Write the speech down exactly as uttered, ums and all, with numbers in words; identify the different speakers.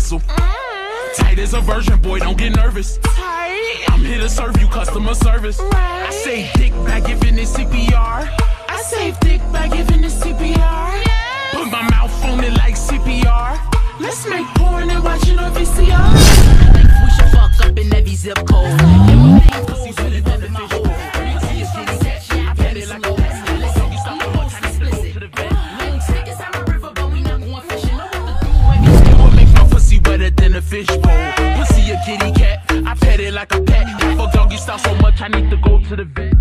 Speaker 1: vessel. Tight as a virgin, boy, don't get nervous. I'm here to serve you customer service. I say dick by giving it C P R. I say dick by giving it C P R. Put my mouth on it like C P R. Let's make porn and watch it on V C R.
Speaker 2: We should fuck up in every zip code. Everything goes really better my hole. See a kitty cat, she I pet it like a pet. Let's go, you stop the one time explicit. Long tickets out the river, but we not going fishing. Know what to do every
Speaker 1: What makes my pussy wetter than a fishbowl? Pussy a kitty cat, I pet it like a pet. I fuck doggy style so much I need to go to the vet.